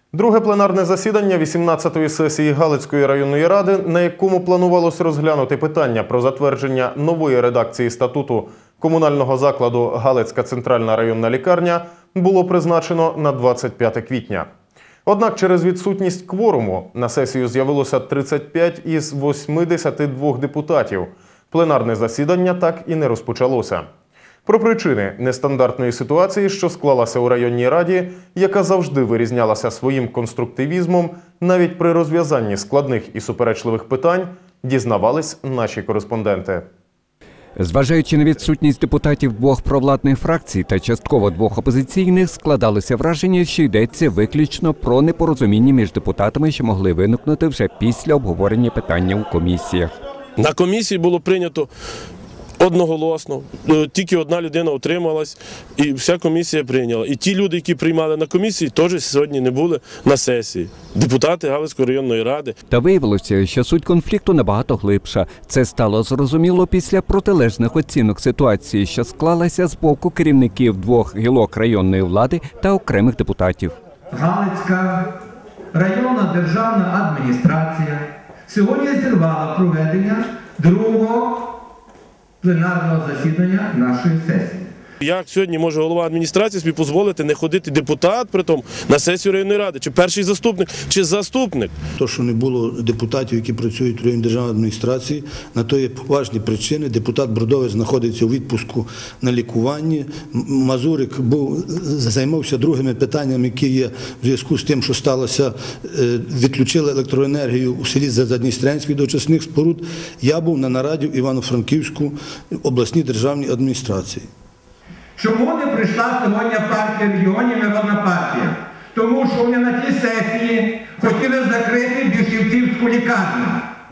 Друге пленарне засідання 18-ї сесії Галицької районної ради, на якому планувалось розглянути питання про затвердження нової редакції статуту комунального закладу Галицька центральна районна лікарня, було призначено на 25 квітня. Однак через відсутність кворуму на сесію з'явилося 35 із 82 депутатів. Пленарне засідання так і не розпочалося. Про причини нестандартної ситуації, що склалася у районній раді, яка завжди вирізнялася своїм конструктивізмом, навіть при розв'язанні складних і суперечливих питань, дізнавались наші кореспонденти. Зважаючи на відсутність депутатів двох провладних фракцій та частково двох опозиційних, складалося враження, що йдеться виключно про непорозуміння між депутатами, що могли виникнути вже після обговорення питання у комісіях. На комісії було прийнято одноголосно, тільки одна людина утрималась, і вся комісія прийняла. І ті люди, які приймали на комісії, теж сьогодні не були на сесії. Депутати Галицької районної ради. Та виявилося, що суть конфлікту набагато глибша. Це стало зрозуміло після протилежних оцінок ситуації, що склалася з боку керівників двох гілок районної влади та окремих депутатів. Галицька районна державна адміністрація сьогодні зірвала проведення другого пленарного засідання нашої сесії. Як сьогодні може голова адміністрації собі дозволити не ходити депутат притом на сесію районної ради, чи перший заступник, чи заступник? То, що не було депутатів, які працюють в районній державній адміністрації, на то є поважні причини. Депутат Бродович знаходиться у відпустку на лікуванні. Мазурик займався другими питаннями, які є в зв'язку з тим, що сталося, відключили електроенергію у селі Задністрянській до очисних споруд. Я був на нараді в Івано-Франківську обласній державній адміністрації. Чому не прийшла сьогодні партія регіонів, Народна партія? Тому що вони на тій сесії хотіли закрити Бішівцівську лікарню.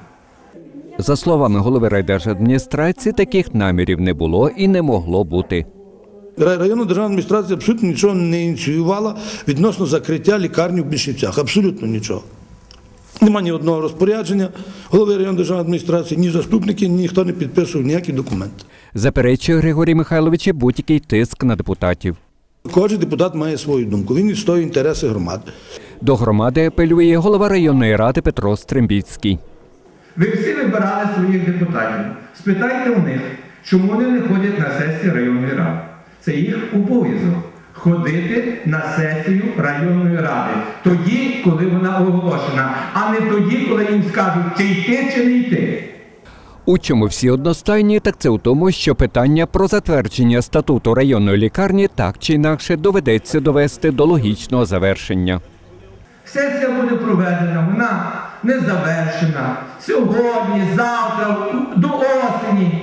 За словами голови райдержадміністрації, таких намірів не було і не могло бути. Районна державна адміністрація абсолютно нічого не ініціювала відносно закриття лікарні в Бішівцях. Абсолютно нічого. Нема ні одного розпорядження голови районної державної адміністрації, ні заступники, ніхто не підписував ніякі документи. Заперечує Григорій Михайлович будь-який тиск на депутатів. Кожен депутат має свою думку, він відстоює інтереси громади. До громади апелює голова районної ради Петро Стрембіцький. Ви всі вибирали своїх депутатів. Спитайте у них, чому вони не ходять на сесії районної ради. Це їх обов'язок – ходити на сесію районної ради. Тоді, коли вона оголошена, а не тоді, коли їм скажуть, чи йти, чи не йти. У чому всі одностайні, так це у тому, що питання про затвердження статуту районної лікарні так чи інакше доведеться довести до логічного завершення. Сесія буде проведена, вона не завершена. Сьогодні, завтра, до осені.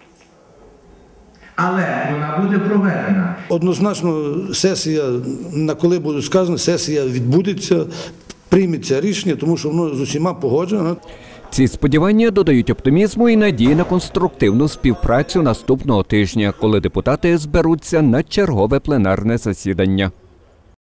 Але вона буде проведена. Однозначно сесія, на коли буде сказано, сесія відбудеться, прийметься рішення, тому що воно з усіма погоджено. Ці сподівання додають оптимізму і надії на конструктивну співпрацю наступного тижня, коли депутати зберуться на чергове пленарне засідання.